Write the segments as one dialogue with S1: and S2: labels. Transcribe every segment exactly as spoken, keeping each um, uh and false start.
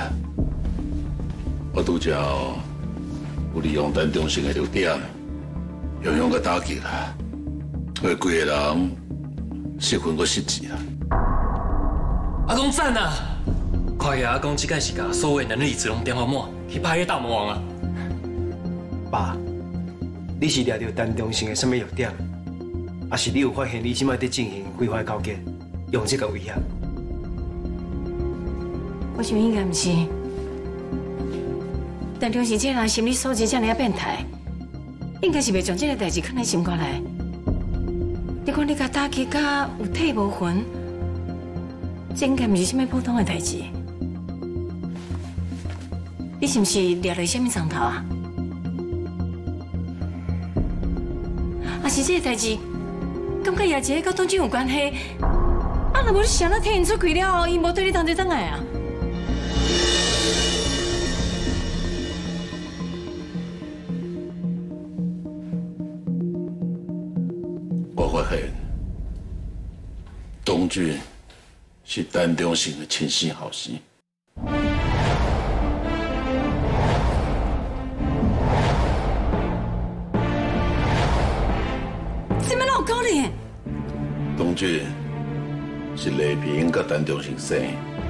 S1: 啊！我拄则有利用陈中信的弱点，用用个打击啦，为规个人失分搁失志啦。
S2: 阿公赞啊！看起阿公即摆是甲所有能力只拢点好满，去拍迄大魔王啊！
S3: 爸，你是掠到陈中信的什么弱点？还是你有发现你即摆在进行规划交接，用这个威胁？
S4: 我想应该唔是。陈中信这人心理素质这么啊变态，应该是袂将这个代志放在心肝内。你讲你甲打击甲有体无魂，这应该唔是什么普通的代志。你是不是掠了什么长头啊？啊是这个代志，感觉也这跟董俊有关系。啊，若无你想到替因出气了后，伊无对你当作怎来啊？
S1: 我发现董俊是陈中信的亲生后生。 董俊是黎平甲陈中信生，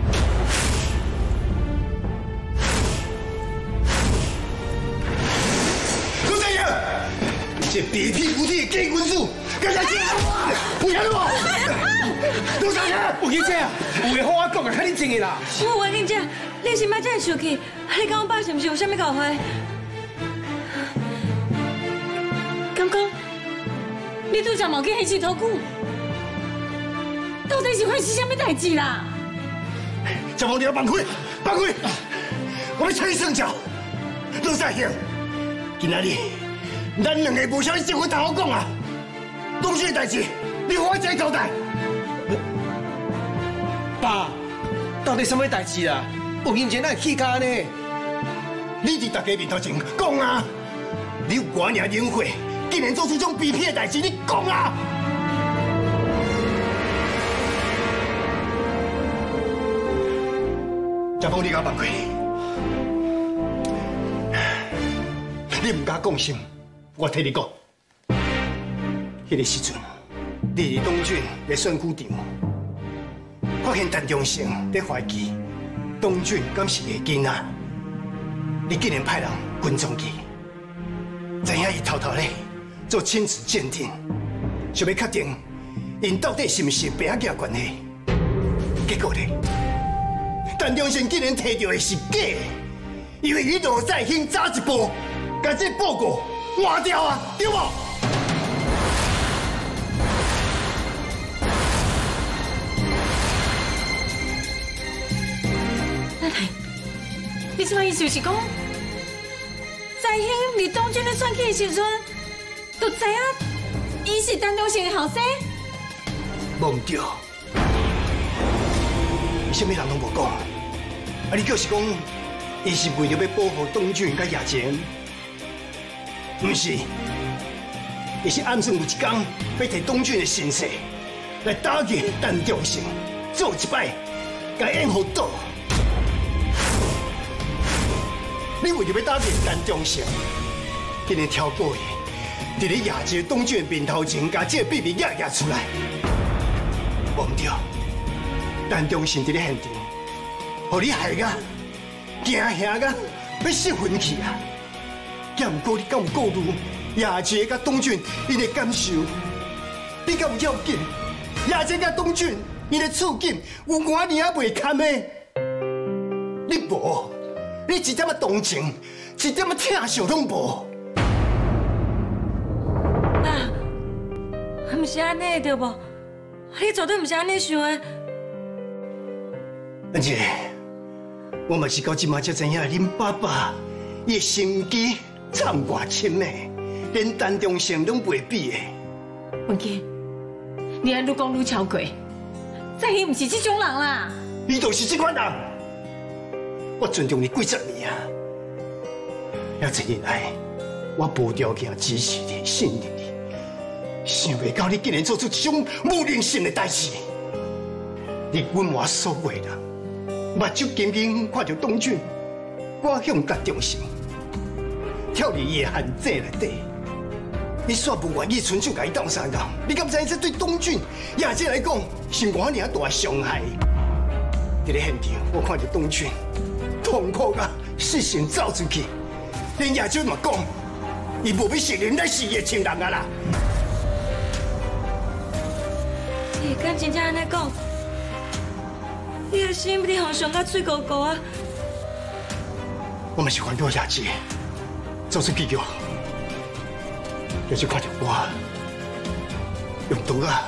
S5: 陆正阳，这卑鄙无礼的假君子，敢下贱我！不要我！陆正阳，
S3: 有去这啊？有话好我讲啊，较认真的啦。
S4: 我话你姐，你是莫这样生气？你讲我爸是不是有啥物误会？刚刚你拄则冇去黑市头骨。 到底是发生什么代志啦？
S5: 小王，你要放开，放开！我要请你算账。陆在兴，今仔日咱两个无啥物新闻通好讲啊。董事的代志，你和我一个交代。
S3: 爸，到底什么代志啊？有认真咱气家呢？
S5: 你伫大家面头前讲啊！你有我娘忍会，竟然做出这种卑鄙的代志，你讲啊！ 小芳，你甲我放开！你唔敢讲心，我替你讲。迄个时阵，你伫东郡咧选举场，发现陈中信咧怀疑东郡敢是个囡仔，你竟然派人跟踪去，知影伊偷偷咧做亲子鉴定，想要确定因到底是毋是白仔关系。结果咧。 陈中信竟然摕到的是假的，因为你罗在兴早一步，把这报告换掉啊，对无？
S4: 奶奶，你这摆意思是讲，在兴伫东郡咧选举的时阵，就知影伊是陈中信的后生？
S5: 无唔对，什么人拢无讲。 啊！你就是讲，伊是为了要保护董俊甲叶晴，唔是？伊是暗算有一天要摕董俊的身世来打击陈中信，做一摆，甲演好倒。你为了要打击陈中信，竟然挑过伊，伫咧叶晴、董俊面头前，甲这个秘密压压出来，无唔对。陈中信伫咧现场。 互你害个，惊吓个，要失魂去啊！也毋过你敢有顾虑叶姐甲董俊因的感受？你敢有要紧？叶姐甲董俊因的处境有我娘袂堪的？你无，你一点仔同情，一点仔疼惜拢无。
S4: 爸，毋是安尼对无？你绝对毋是安尼想的。
S5: 而且。 我嘛是到即马才知影，恁爸爸伊的心机惨偌深的，连陈中信拢袂比的。
S4: 文琪，你安愈讲愈超过，在兴毋是这种人啦。
S5: 你就是这款人，我尊重你几十年啊，遐多年来，我无条件支持你、信任你，想袂到你竟然做出这种无人性的代志，你阮我所有的人。 目睭金睛看到董俊，我向甲中心，跳入伊的陷阱内底。你煞不愿意伸手甲伊斗相共，你敢知影这对董俊亚姐来讲是偌尔大伤害？伫咧现场，我看到董俊痛苦甲失神走出去，连亚姐嘛讲，伊无要承认咱是伊的亲人啊啦。
S6: 你敢真正安尼讲？你的心你互伤甲水糊糊啊！
S5: 我嘛是烦恼亚姐做出结局，就是看到我用毒啊，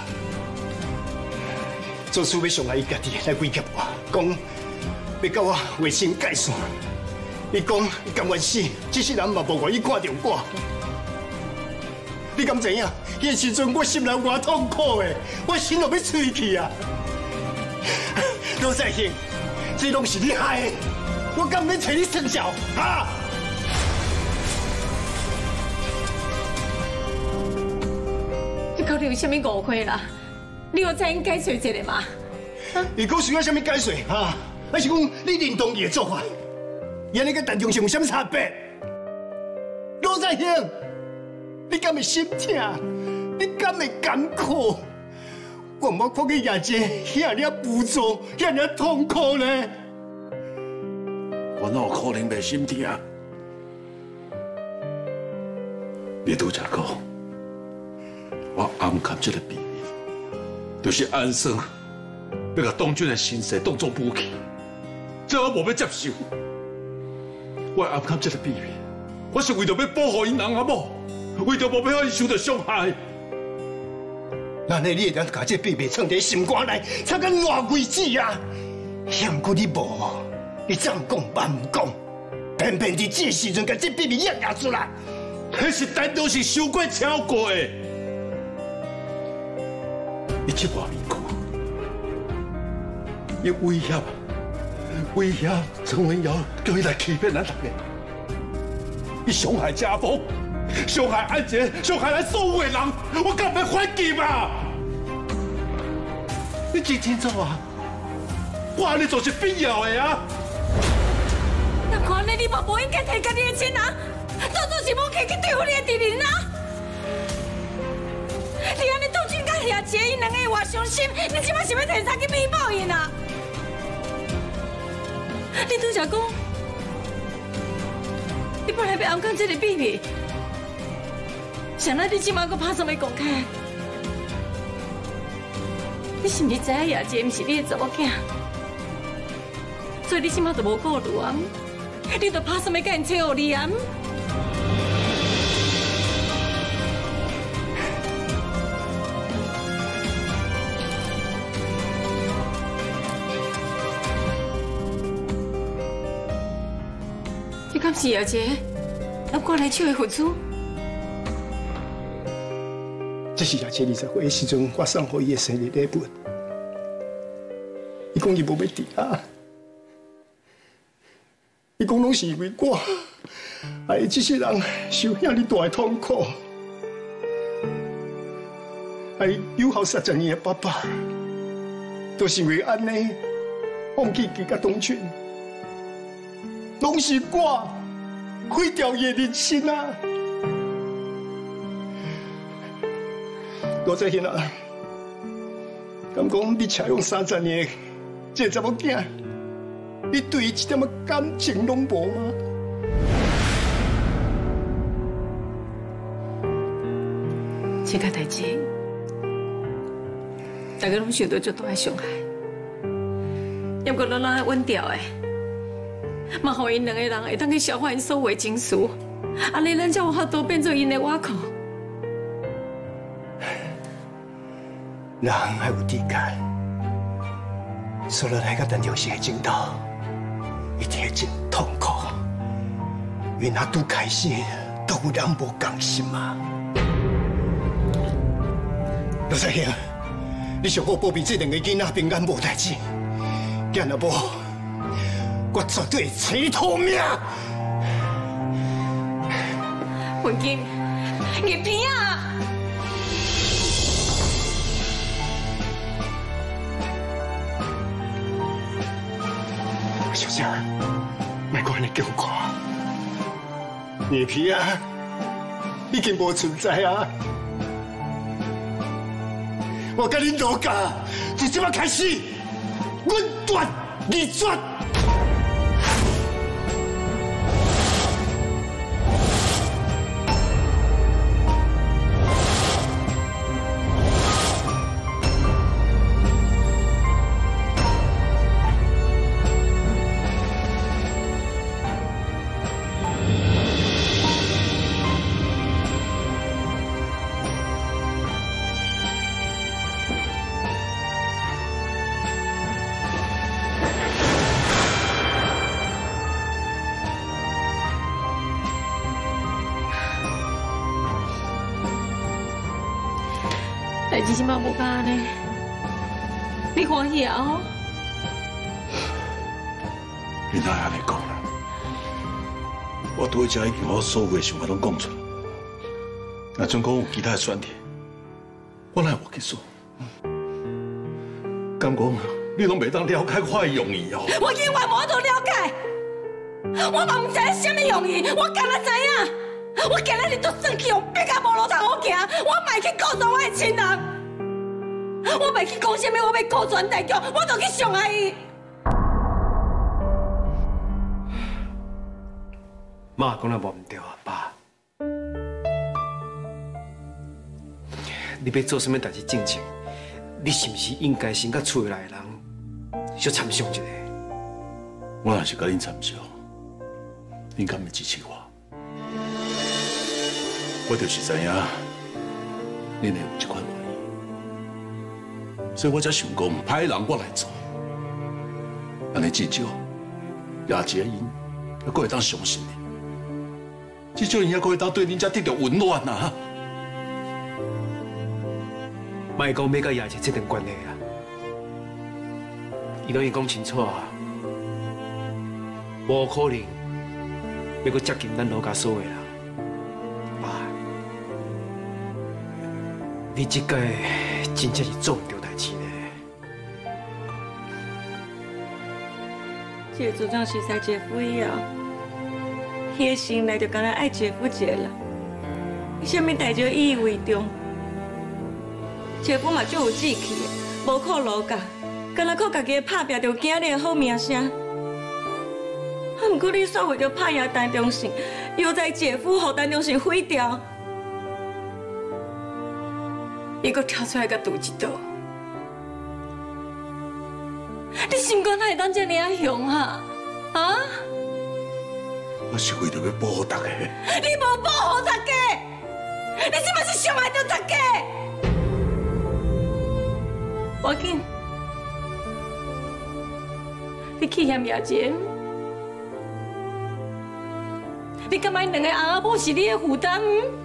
S5: 做事要伤害伊家己来威胁我，讲要甲我划清界线。伊讲伊甘愿死，这世人嘛无愿意看到我。你敢知影？迄个时阵我心内偌痛苦的，我心都要碎去啊！罗在兴，这拢是你害的，我敢免找你算账啊！
S4: 你到底有啥物误会啦？你有再应解释一下嘛？
S5: 你讲需要啥物解释啊？还是讲你认同伊的做法？伊安尼甲陈忠信有啥物差别？罗在兴，你敢会心痛？你敢会艰苦？我冇看见亚姐遐尔无助，遐尔痛苦呢。
S1: 我哪有可能袂心痛？你拄则讲，我暗藏这个秘密，就是安生要把董俊的身世当作武器，这我无要接受。我暗藏这个秘密，我是为着要保护因人阿某，为着无要让伊受到伤害。
S5: 那呢，你会当把这秘密藏在心肝内，藏到偌位置啊？嫌过你无，你怎讲万唔讲，偏偏伫这时阵把这秘密压压出来，
S1: 迄是单独是受过超过的。伊这外面讲，伊威胁，威胁陈文尧，叫伊来欺骗咱大家，伊伤害家风。伤害安杰，伤害咱所有的人，我敢要反击嘛？你真清楚啊？我安尼做是必要的啊！
S6: 那看来你嘛不应该提家己的亲人，做做是武器去对付你的敌人啊！你安尼董俊甲亚杰因两个偌伤心，你即摆是要提啥去弥补因啊？你拄则讲，你本来要暗藏这个秘密。想来你即马阁拍什么公开？你是毋是知影亚姐毋是你的查某囝？所以你即马就无顾虑啊？你就拍什么甲因找互你啊？
S4: 这敢是亚姐要挂来手的付出？
S5: 这是亚姐二十岁的时阵，我送给伊的生日礼物。伊讲伊无要伫啊，伊讲拢是因为我，害这些人受遐尔大的痛苦，害有效三十年的爸爸，都是因为安尼放弃伊甲董俊，拢是我毁掉伊的人生啊！罗在兴啊，敢讲你采用三十年，这查某囝，你对伊一点仔感情拢无吗？
S4: 这个代志，大家拢受到足大的伤害，要不过咱咱稳调的，嘛，互因两个人会当去消化因所有的情绪，安尼咱才有法度变做因的倚靠。
S5: 人还有底界，所以来甲陈忠信的争斗，一定会真痛苦。因若拄开始，都有人无甘心嘛。罗在兴，你上好保庇这两个囡仔平安无代志，若若无，我绝对找你讨命。
S4: 文金，叶片啊！
S5: 小姐，莫管你叫我，眼皮啊，已经无存在啊！我跟你老家，就这么开始，稳断离绝。
S6: 代志是嘛无干呢，你欢喜啊？哦，
S1: 你哪会安尼讲啦？我拄只已经把我所有的想法拢讲出来。若总讲有其他的选题，我哪会无去做？敢讲你拢袂当了解我的用意哦？
S6: 我永远无法度了解，我嘛唔知影什么用意，我干那知影。 我今日日都算去用逼到无路通好行，我卖去告诉我的亲人，我卖去讲什么，我要告传大局，我就去伤害伊。
S3: 妈讲得无唔对啊，爸，你要做什么代志正经，你是不是应该先甲厝内的人小参详一下？
S1: 我若是甲恁参详，恁敢会支持我？ 我就是知影，恁会有这款原因，所以我才想讲，歹人我来做，安尼至少亚杰因还阁会当相信你，至少因还阁会当对恁遮得到温暖啊！
S3: 莫讲要甲亚杰这段关系啊，伊拢已讲清楚啊，无可能要阁接近咱老家所有人。 你这个真正是做唔到代志呢。
S6: 这个组长是在姐夫以后，迄个心内就敢若爱姐夫一个人，伊啥物代志以以为重。姐夫嘛就有志气的，无靠老家，敢若靠家己打拼着囝仔的好名声。啊，不过你煞为着拍赢陈忠信，又在姐夫互陈忠信毁掉。 伊阁跳出来甲赌一赌，你心肝哪会当遮尔啊凶啊？啊！
S1: 我是为着要保护大家。
S6: 你无保护大家，你即摆是伤害着大家。要紧，你去嫌亚姐，你感觉因两个翁仔某是你的负担？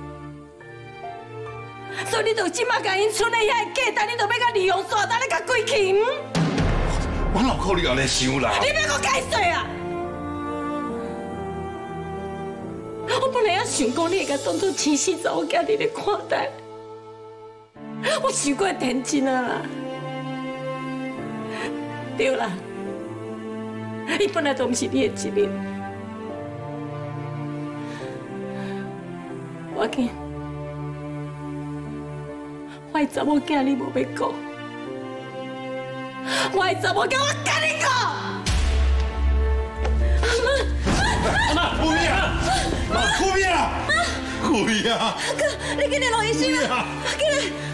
S6: 所以你就即马甲因剩的遐个价值，你就要甲利用煞，等你甲归去。
S1: 我哪可能安尼想啦？
S6: 你别搁解释啊！我本来也想讲，你会甲当作亲生查某囝伫咧看待，我想过天真啊啦。对啦，伊本来都毋是你的责任。我紧。 我的查某囝你无要顾，我的查某囝我跟你讲。
S1: 妈，顾命啊！妈，顾命啊！顾命啊！
S6: 哥，你紧来落医生啊！紧来。